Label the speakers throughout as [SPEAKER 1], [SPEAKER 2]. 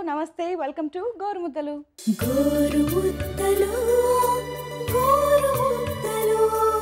[SPEAKER 1] నమస్తే, welcome to గోరుముద్దలు.
[SPEAKER 2] గోరుముద్దలు గోరుముద్దలు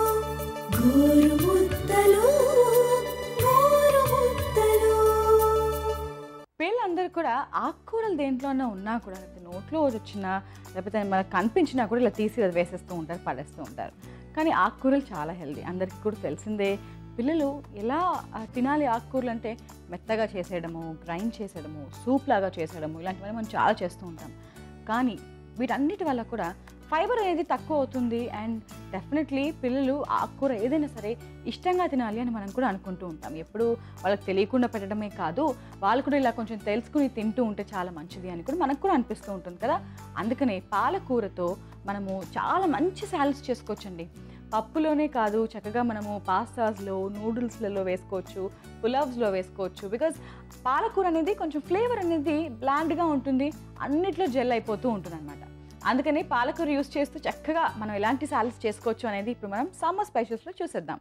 [SPEAKER 2] గోరుముద్దలు గోరుముద్దలు.
[SPEAKER 1] పిల్లలందరూ కూడా ఆకుకూరలు దేంట్లోనే ఉన్నా కూడా, నోట్లో వచ్చినా లేకపోతే మనకు కనిపించినా కూడా ఇలా తీసి వేసేస్తూ ఉంటారు, పడేస్తూ ఉంటారు. కానీ ఆకుకూరలు చాలా హెల్దీ, అందరికీ కూడా తెలిసిందే. పిల్లలు ఎలా తినాలి ఆకుకూరలు అంటే మెత్తగా చేసేయడము, గ్రైండ్ చేసేయడము, సూప్ లాగా చేసేయడము, ఇలాంటివన్నీ మనం చాలా చేస్తూ ఉంటాం. కానీ వీటన్నిటి వల్ల కూడా ఫైబర్ అనేది తక్కువ అవుతుంది. అండ్ డెఫినెట్లీ పిల్లలు ఆకుకూర ఏదైనా సరే ఇష్టంగా తినాలి అని మనం కూడా అనుకుంటూ ఉంటాం. ఎప్పుడు వాళ్ళకి తెలియకుండా పెట్టడమే కాదు, వాళ్ళు కూడా ఇలా కొంచెం తెలుసుకుని తింటూ ఉంటే చాలా మంచిది అని కూడా మనకు కూడా అనిపిస్తూ ఉంటుంది కదా. అందుకనే పాలకూరతో మనము చాలా మంచి సాలడ్స్ చేసుకోవచ్చండి. పప్పులోనే కాదు, చక్కగా మనము పాస్తాస్లో, నూడిల్స్లలో వేసుకోవచ్చు, పులావ్స్లో వేసుకోవచ్చు. బికాజ్ పాలకూర అనేది కొంచెం ఫ్లేవర్ అనేది బ్లాండ్గా ఉంటుంది, అన్నిట్లో జెల్ అయిపోతూ ఉంటుంది అనమాట. అందుకని పాలకూర యూస్ చేస్తూ చక్కగా మనం ఎలాంటి సాలడ్స్ చేసుకోవచ్చు అనేది ఇప్పుడు మనం సమ్మర్ స్పెషల్స్లో చూసేద్దాం.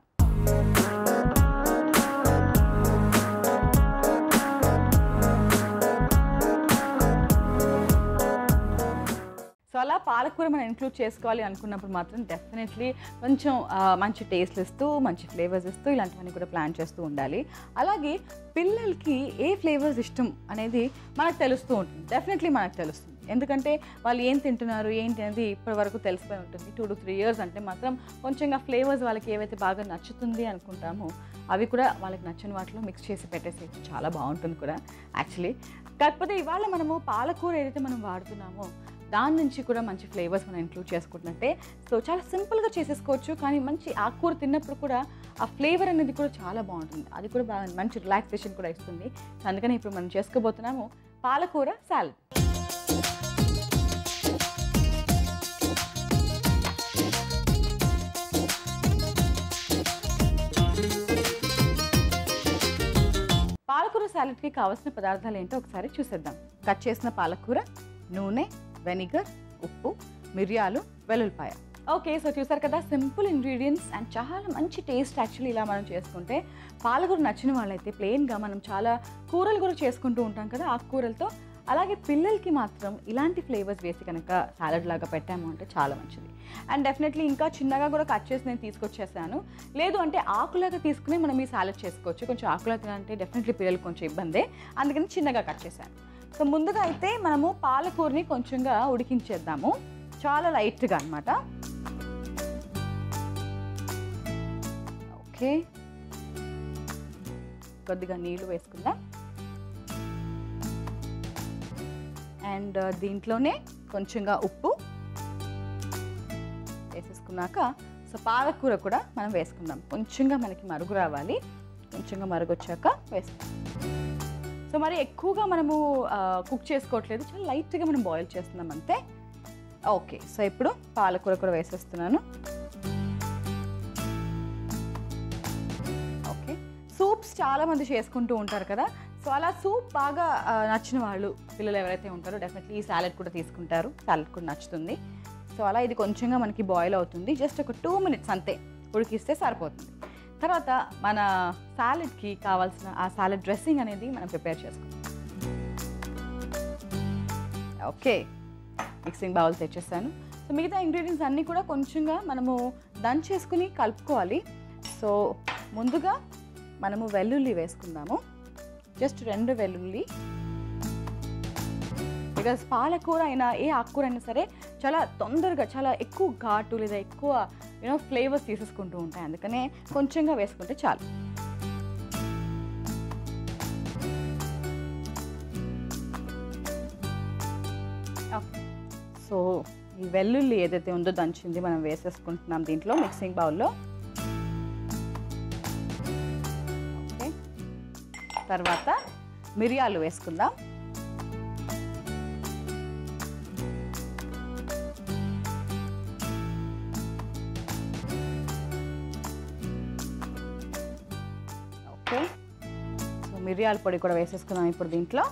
[SPEAKER 1] సో అలా పాలకూర మనం ఇంక్లూడ్ చేసుకోవాలి అనుకున్నప్పుడు మాత్రం డెఫినెట్లీ కొంచెం మంచి టేస్ట్ ఇస్తూ, మంచి ఫ్లేవర్స్ ఇస్తూ ఇలాంటివన్నీ కూడా ప్లాన్ చేస్తూ ఉండాలి. అలాగే పిల్లలకి ఏ ఫ్లేవర్స్ ఇష్టం అనేది మనకు తెలుస్తూ ఉంటుంది, డెఫినెట్లీ మనకు తెలుస్తుంది. ఎందుకంటే వాళ్ళు ఏం తింటున్నారు ఏంటి అనేది ఇప్పటి వరకు తెలిసిపోయి ఉంటుంది. 2 to 3 years అంటే మాత్రం కొంచెంగా ఫ్లేవర్స్ వాళ్ళకి ఏవైతే బాగా నచ్చుతుంది అనుకుంటామో అవి కూడా వాళ్ళకి నచ్చని వాటిలో మిక్స్ చేసి పెట్టేసేయచ్చు, చాలా బాగుంటుంది కూడా యాక్చువల్లీ. కాకపోతే ఇవాళ మనము పాలకూర ఏదైతే మనం వాడుతున్నామో దాని నుంచి కూడా మంచి ఫ్లేవర్స్ మనం ఇంక్లూడ్ చేసుకుంటున్నట్టే. సో చాలా సింపుల్గా చేసేసుకోవచ్చు, కానీ మంచి ఆకుకూర తిన్నప్పుడు కూడా ఆ ఫ్లేవర్ అనేది కూడా చాలా బాగుంటుంది, అది కూడా బాగా మంచి రిలాక్సేషన్ కూడా ఇస్తుంది. అందుకని ఇప్పుడు మనం చేసుకోబోతున్నాము పాలకూర సాలడ్. పాలకూర సాలడ్కి కావాల్సిన పదార్థాలు ఏంటో ఒకసారి చూసేద్దాం. కట్ చేసిన పాలకూర, నూనె, వెనిగర్, ఉప్పు, మిరియాలు, వెల్లుల్లిపాయ. ఓకే, సో చూసారు కదా, సింపుల్ ఇంగ్రీడియంట్స్ అండ్ చాలా మంచి టేస్ట్. యాక్చువల్లీ ఇలా మనం చేసుకుంటే పాలకూర నచ్చిన వాళ్ళైతే ప్లెయిన్గా మనం చాలా కూరలు కూడా చేసుకుంటూ ఉంటాం కదా ఆకుకూరలతో. అలాగే పిల్లలకి మాత్రం ఇలాంటి ఫ్లేవర్స్ వేసి కనుక సాలడ్ లాగా పెట్టాము అంటే చాలా మంచిది. అండ్ డెఫినెట్లీ ఇంకా చిన్నగా కూడా కట్ చేసి నేను తీసుకొచ్చేసాను. లేదు అంటే ఆకులాగా తీసుకుని మనం ఈ సాలడ్ చేసుకోవచ్చు. కొంచెం ఆకులా తినాలంటే డెఫినెట్లీ పిల్లలకు కొంచెం ఇబ్బందే, అందుకని చిన్నగా కట్ చేశాను. సో ముందుగా అయితే మనము పాలకూరని కొంచెంగా ఉడికించేద్దాము, చాలా లైట్గా అనమాట. ఓకే, కొద్దిగా నీళ్ళు వేసుకుందాం. అండ్ దీంట్లోనే కొంచెంగా ఉప్పు వేసేసుకున్నాక సో పాలకూర కూడా మనం వేసుకుందాం. కొంచెంగా మనకి మరుగు రావాలి, కొంచెంగా మరుగు వచ్చాక వేసుకుందాం. సో మరి ఎక్కువగా మనము కుక్ చేసుకోవట్లేదు, చాలా లైట్గా మనం బాయిల్ చేస్తున్నాం అంతే. ఓకే, సో ఇప్పుడు పాలకూర కూడా వేసేస్తున్నాను. ఓకే, సూప్స్ చాలామంది చేసుకుంటూ ఉంటారు కదా. సో అలా సూప్ బాగా నచ్చిన వాళ్ళు పిల్లలు ఎవరైతే ఉంటారో డెఫినెట్లీ ఈ సాలడ్ కూడా తీసుకుంటారు, సాలడ్ కూడా నచ్చుతుంది. సో అలా ఇది కొంచెంగా మనకి బాయిల్ అవుతుంది, జస్ట్ ఒక 2 minutes అంతే ఉడికిస్తే సరిపోతుంది. తర్వాత మన సాలడ్కి కావాల్సిన ఆ సాలడ్ డ్రెస్సింగ్ అనేది మనం ప్రిపేర్ చేసుకుందాం. ఓకే, మిక్సింగ్ బౌల్ తెచ్చేసాను. సో మిగతా ఇంగ్రీడియంట్స్ అన్నీ కూడా కొంచెంగా మనము దంచేసుకుని కలుపుకోవాలి. సో ముందుగా మనము వెల్లుల్లి వేసుకుందాము, జస్ట్ 2 వెల్లుల్లి. బికాజ్ పాలకూర అయినా ఏ ఆకుకూర అయినా సరే చాలా తొందరగా చాలా ఎక్కువ ఘాటు లేదా ఎక్కువ ఫ్లేవర్స్ తీసేసుకుంటూ ఉంటాయి, అందుకనే కొంచెంగా వేసుకుంటే చాలు. సో ఈ వెల్లుల్లి ఏదైతే ఉందో దంచింది మనం వేసేసుకుంటున్నాం దీంట్లో మిక్సింగ్ బౌల్లో. ఓకే, తర్వాత మిరియాలు వేసుకుందాం. ఓకే, సో మిరియాల పొడి కూడా వేసేసుకుందాం ఇప్పుడు దీంట్లో.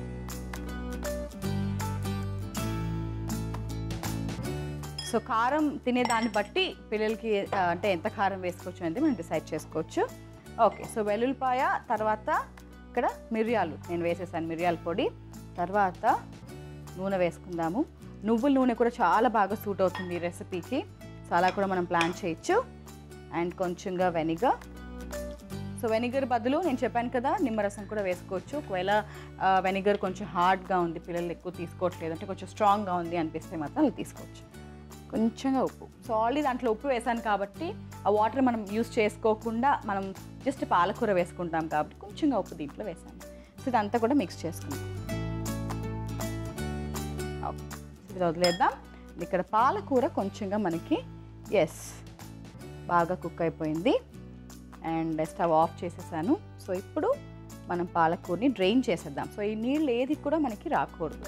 [SPEAKER 1] సో కారం తినేదాన్ని బట్టి పిల్లలకి అంటే ఎంత కారం వేసుకోవచ్చు అనేది మనం డిసైడ్ చేసుకోవచ్చు. ఓకే, సో వెల్లుల్లిపాయ, తర్వాత ఇక్కడ మిరియాలు నేను వేసేసాను, మిరియాల పొడి. తర్వాత నూనె వేసుకుందాము. నువ్వుల నూనె కూడా చాలా బాగా సూట్ అవుతుంది ఈ రెసిపీకి. సో అలా కూడా మనం ప్లాన్ చేయొచ్చు. అండ్ కొంచెంగా వెనిగర్. సో వెనిగర్ బదులు నేను చెప్పాను కదా నిమ్మరసం కూడా వేసుకోవచ్చు. ఒకవేళ వెనిగర్ కొంచెం హార్డ్గా ఉంది, పిల్లలు ఎక్కువ తీసుకోవట్లేదు అంటే కొంచెం స్ట్రాంగ్గా ఉంది అనిపిస్తే మాత్రం అది తీసుకోవచ్చు. కొంచెంగా ఉప్పు. సో ఆల్రెడీ దాంట్లో ఉప్పు వేసాను కాబట్టి ఆ వాటర్ మనం యూస్ చేసుకోకుండా మనం జస్ట్ పాలకూర వేసుకుంటాం కాబట్టి కొంచెంగా ఉప్పు దీంట్లో వేసాను. సో ఇదంతా కూడా మిక్స్ చేసుకుందాం. ఓకే, ఇది వదిలేద్దాం. ఇక్కడ పాలకూర కొంచెంగా మనకి బాగా కుక్ అయిపోయింది. అండ్ స్టవ్ ఆఫ్ చేసేసాను. సో ఇప్పుడు మనం పాలకూరని డ్రైన్ చేసేద్దాం. సో ఈ నీళ్ళు ఏది కూడా మనకి రాకూడదు.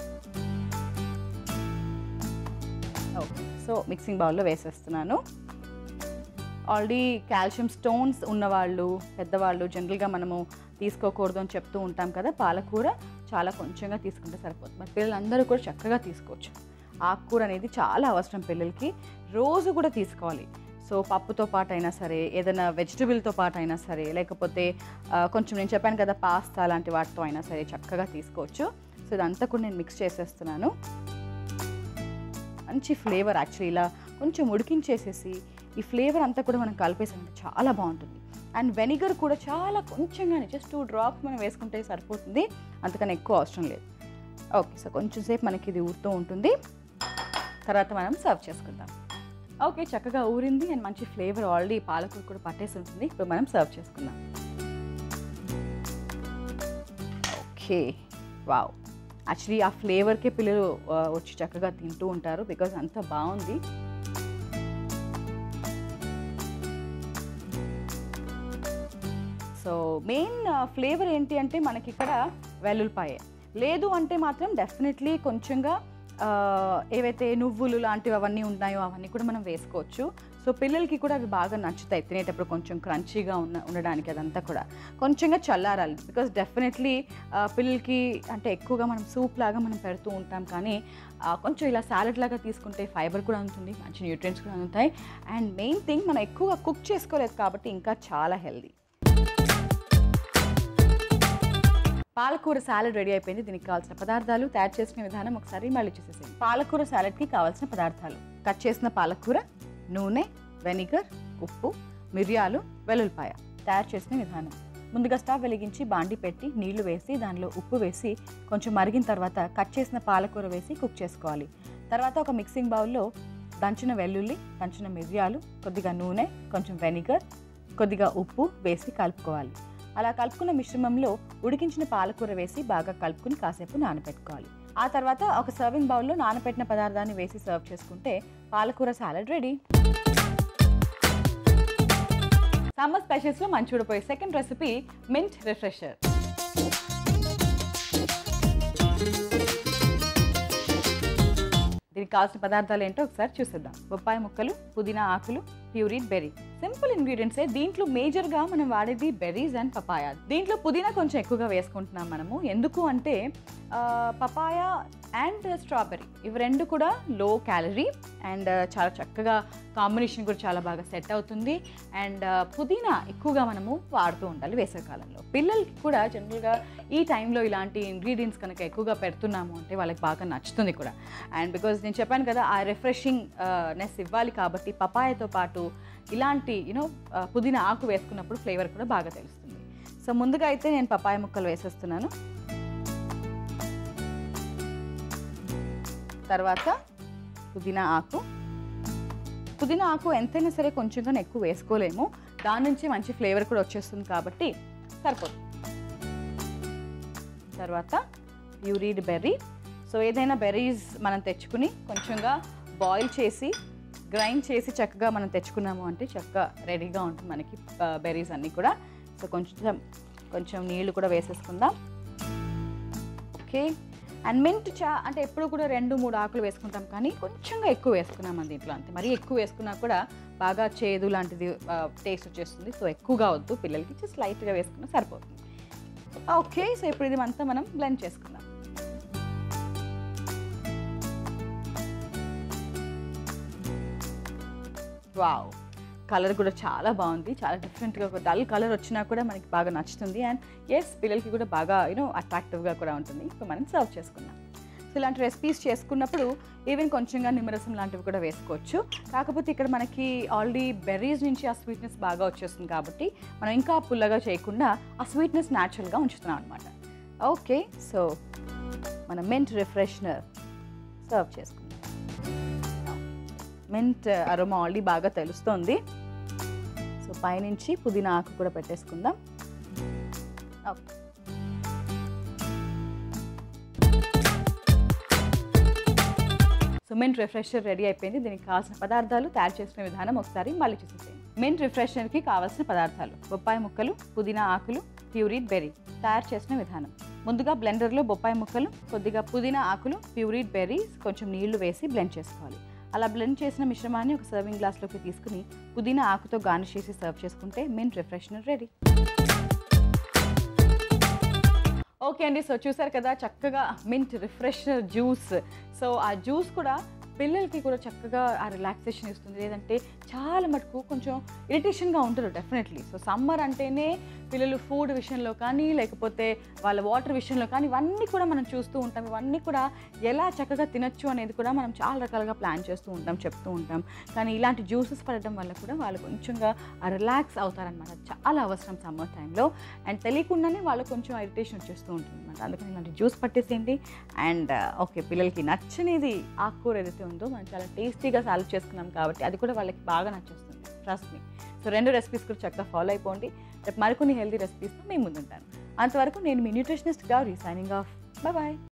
[SPEAKER 1] ఓకే, సో మిక్సింగ్ బౌల్లో వేసేస్తున్నాను. ఆల్రెడీ కాల్షియం స్టోన్స్ ఉన్నవాళ్ళు, పెద్దవాళ్ళు జనరల్గా మనము తీసుకోకూడదు అని చెప్తూ ఉంటాం కదా. పాలకూర చాలా కొంచెంగా తీసుకుంటే సరిపోతుంది. మరి పిల్లలందరూ కూడా చక్కగా తీసుకోవచ్చు. ఆకుకూర అనేది చాలా అవసరం పిల్లలకి, రోజు కూడా తీసుకోవాలి. సో పప్పుతో పాటు అయినా సరే, ఏదైనా వెజిటబుల్తో పాటు అయినా సరే, లేకపోతే కొంచెం నేను చెప్పాను కదా పాస్తా లాంటి వాటితో అయినా సరే చక్కగా తీసుకోవచ్చు. సో ఇదంతా కూడా నేను మిక్స్ చేసేస్తున్నాను. మంచి ఫ్లేవర్ యాక్చువల్లీ ఇలా కొంచెం ఉడికించేసేసి ఈ ఫ్లేవర్ అంతా కూడా మనం కలిపేసామంటే చాలా బాగుంటుంది. అండ్ వెనిగర్ కూడా చాలా కొంచెంగానే జస్ట్ 2 drops మనం వేసుకుంటే సరిపోతుంది, అంతకన్నా ఎక్కువ అవసరం లేదు. ఓకే, సో కొంచెం సేపు మనకి ఇది ఊరుతూ ఉంటుంది. తర్వాత మనం సర్వ్ చేసుకుందాం. ఓకే, చక్కగా ఊరింది అండ్ మంచి ఫ్లేవర్ ఆల్రెడీ పాలకూర కూడా పట్టేసి ఉంటుంది. ఇప్పుడు మనం సర్వ్ చేసుకుందాం. ఓకే, వావ్, యాక్చువల్లీ ఆ ఫ్లేవర్కే పిల్లలు వచ్చి చక్కగా తింటూ ఉంటారు బికాజ్ అంత బాగుంది. సో మెయిన్ ఫ్లేవర్ ఏంటి అంటే మనకి ఇక్కడ వెల్లుల్లిపాయ లేదు అంటే మాత్రం డెఫినెట్లీ కొంచెంగా ఏవైతే నువ్వులు లాంటివి అవన్నీ ఉన్నాయో అవన్నీ కూడా మనం వేసుకోవచ్చు. సో పిల్లలకి కూడా అవి బాగా నచ్చుతాయి తినేటప్పుడు, కొంచెం క్రంచీగా ఉండడానికి. అదంతా కూడా కొంచెంగా చల్లారాలి బికాస్ డెఫినెట్లీ పిల్లలకి అంటే ఎక్కువగా మనం సూప్ లాగా మనం పెడుతూ ఉంటాం, కానీ కొంచెం ఇలా సాలెడ్ లాగా తీసుకుంటే ఫైబర్ కూడా ఉంటుంది, మంచి న్యూట్రియంట్స్ కూడా అందుతాయి. అండ్ మెయిన్ థింగ్ మనం ఎక్కువగా కుక్ చేసుకోలేదు కాబట్టి ఇంకా చాలా హెల్దీ. పాలకూర సాలెడ్ రెడీ అయిపోయింది. దీనికి కావాల్సిన పదార్థాలు, తయారు చేసిన విధానం ఒకసారి మళ్ళీ చూసేసేయండి. పాలకూర సాలెడ్కి కావాల్సిన పదార్థాలు: కట్ చేసిన పాలకూర, నూనె, వెనిగర్, ఉప్పు, మిరియాలు, వెల్లుల్లిపాయ. తయారు చేసిన విధానం: ముందుగా స్టవ్ వెలిగించి బాండి పెట్టి నీళ్లు వేసి దానిలో ఉప్పు వేసి కొంచెం మరిగిన తర్వాత కట్ చేసిన పాలకూర వేసి కుక్ చేసుకోవాలి. తర్వాత ఒక మిక్సింగ్ బౌల్లో దంచిన వెల్లుల్లి, దంచిన మిరియాలు, కొద్దిగా నూనె, కొంచెం వెనిగర్, కొద్దిగా ఉప్పు వేసి కలుపుకోవాలి. అలా కలుపుకున్న మిశ్రమంలో ఉడికించిన పాలకూర వేసి బాగా కలుపుకుని కాసేపు నానబెట్టుకోవాలి. ఆ తర్వాత ఒక సర్వింగ్ బౌల్లో నానబెట్టిన పదార్థాన్ని వేసి సర్వ్ చేసుకుంటే పాలకూర సాలెడ్ రెడీ. సమ్మర్ స్పెషల్స్లో మంచి ఊడిపోయే సెకండ్ రెసిపీ మింట్ రిఫ్రెషర్. దీనికి కావాల్సిన పదార్థాలు ఏంటో ఒకసారి చూసేద్దాం. బొప్పాయి ముక్కలు, పుదీనా ఆకులు, ప్యూరీడ్ బెర్రీ. సింపుల్ ఇంగ్రీడియంట్సే. దీంట్లో మేజర్గా మనం వాడేది బెర్రీస్ అండ్ పపాయా. దీంట్లో పుదీనా కొంచెం ఎక్కువగా వేసుకుంటున్నాం మనము. ఎందుకు అంటే పపాయా అండ్ స్ట్రాబెర్రీ ఇవి రెండు కూడా లో క్యాలరీ అండ్ చాలా చక్కగా కాంబినేషన్ కూడా చాలా బాగా సెట్ అవుతుంది. అండ్ పుదీనా ఎక్కువగా మనము వాడుతూ ఉండాలి వేసవికాలంలో. పిల్లలకి కూడా జనరల్గా ఈ టైంలో ఇలాంటి ఇంగ్రీడియంట్స్ కనుక ఎక్కువగా పెడుతున్నాము అంటే వాళ్ళకి బాగా నచ్చుతుంది కూడా. అండ్ బికాజ్ నేను చెప్పాను కదా ఆ రిఫ్రెషింగ్ నెస్ ఇవ్వాలి కాబట్టి పపాయాతో పాటు ఇలాంటి పుదీనా ఆకు వేసుకున్నప్పుడు ఫ్లేవర్ కూడా బాగా తెలుస్తుంది. సో ముందుగా అయితే నేను పపాయ ముక్కలు వేసేస్తున్నాను. తర్వాత పుదీనా ఆకు. పుదీనా ఆకు ఎంతైనా సరే కొంచెంగా ఎక్కువ వేసుకోలేము, దాని నుంచి మంచి ఫ్లేవర్ కూడా వచ్చేస్తుంది కాబట్టి సరిపోతుంది. తర్వాత ప్యూరీడ్ బెర్రీ. సో ఏదైనా బెర్రీస్ మనం తెచ్చుకుని కొంచెంగా బాయిల్ చేసి గ్రైండ్ చేసి చక్కగా మనం తెచ్చుకున్నాము అంటే చక్కగా రెడీగా ఉంటుంది మనకి బెర్రీస్ అన్నీ కూడా. సో కొంచెం నీళ్ళు కూడా వేసేసుకుందాం. ఓకే. అండ్ మింట్ అంటే ఎప్పుడు కూడా 2-3 ఆకులు వేసుకుంటాం, కానీ కొంచెంగా ఎక్కువ వేసుకున్నాం మన దీంట్లో అంతే. మరీ ఎక్కువ వేసుకున్నా కూడా బాగా చేదు లాంటిది టేస్ట్ వచ్చేస్తుంది. సో ఎక్కువగా వద్దు పిల్లలకి, జస్ట్ లైట్గా వేసుకున్నా సరిపోతుంది. ఓకే. సో ఇప్పుడు ఇది అంతా మనం బ్లెండ్ చేసుకుందాం. వావ్, కలర్ కూడా చాలా బాగుంది, చాలా డిఫరెంట్గా ఒక డల్ కలర్ వచ్చినా కూడా మనకి బాగా నచ్చుతుంది. అండ్ ఎస్, పిల్లలకి కూడా బాగా అట్రాక్టివ్గా కూడా ఉంటుంది. ఇప్పుడు మనం సర్వ్ చేసుకుందాం. సో ఇలాంటి రెసిపీస్ చేసుకున్నప్పుడు ఈవెన్ కొంచెంగా నిమ్మరసం లాంటివి కూడా వేసుకోవచ్చు. కాకపోతే ఇక్కడ మనకి ఆల్రెడీ బెర్రీస్ నుంచి ఆ స్వీట్నెస్ బాగా వచ్చేస్తుంది కాబట్టి మనం ఇంకా పుల్లగా చేయకుండా ఆ స్వీట్నెస్ న్యాచురల్గా ఉంచుతున్నాం అనమాట. ఓకే, సో మన మింట్ రిఫ్రెషనర్ సర్వ్ చేసుకుందాం. మింట్ అరోమా ఆల్రెడీ బాగా తెలుస్తుంది. సో పైనుంచి పుదీనా ఆకు కూడా పెట్టేసుకుందాం. Okay, so mint refresher ready అయిపోయింది. దీనికి కావాల్సిన పదార్థాలు, తయారు చేసిన విధానం ఒకసారి మళ్ళీ చూసేసేయండి. మింట్ రిఫ్రెషర్కి కావాల్సిన పదార్థాలు: బొప్పాయి ముక్కలు, పుదీనా ఆకులు, ప్యూరీడ్ బెర్రీ. తయారు చేసిన విధానం: ముందుగా బ్లెండర్లో బొప్పాయి ముక్కలు, కొద్దిగా పుదీనా ఆకులు, ప్యూరీడ్ బెర్రీస్, కొంచెం నీళ్లు వేసి బ్లెండ్ చేసుకోవాలి. అలా బ్లెండ్ చేసిన మిశ్రమాన్ని ఒక సర్వింగ్ గ్లాస్లోకి తీసుకుని పుదీనా ఆకుతో గార్నిష్ చేసి సర్వ్ చేసుకుంటే మింట్ రిఫ్రెషనర్ రెడీ. ఓకే అండి, సో చూసారు కదా చక్కగా మింట్ రిఫ్రెషనర్ జ్యూస్. సో ఆ జ్యూస్ కూడా పిల్లలకి కూడా చక్కగా ఆ రిలాక్సేషన్ ఇస్తుంది. లేదంటే చాలా మటుకు కొంచెం ఇరిటేషన్గా ఉంటారు డెఫినెట్లీ. సో సమ్మర్ అంటేనే పిల్లలు ఫుడ్ విషయంలో కానీ, లేకపోతే వాళ్ళ వాటర్ విషయంలో కానీ, ఇవన్నీ కూడా మనం చూస్తూ ఉంటాం. ఇవన్నీ కూడా ఎలా చక్కగా తినచ్చు అనేది కూడా మనం చాలా రకాలుగా ప్లాన్ చేస్తూ ఉంటాం, చెప్తూ ఉంటాం. కానీ ఇలాంటి జ్యూసెస్ పడడం వల్ల కూడా వాళ్ళు కొంచెంగా రిలాక్స్ అవుతారనమాట. చాలా అవసరం సమ్మర్ టైంలో. అండ్ తెలియకుండానే వాళ్ళకు కొంచెం ఇరిటేషన్ వచ్చేస్తూ ఉంటుంది అనమాట. అందుకని ఇలాంటి జ్యూస్ పట్టేసేయండి. అండ్ ఓకే, పిల్లలకి నచ్చనిది ఆకుకూర ఏదైతే ఉందో మనం చాలా టేస్టీగా సాల్వ్ చేసుకున్నాం కాబట్టి అది కూడా వాళ్ళకి బాగా నచ్చేస్తుంది, ట్రస్ట్ మీ. సో 2 రెసిపీస్ కూడా చక్కగా ఫాలో అయిపోండి. రేపు మరికొన్ని హెల్తీ రెసిపీస్తో మేము ముందుంటాను. అంతవరకు నేను మీ nutritionist Gowri signing off. Bye.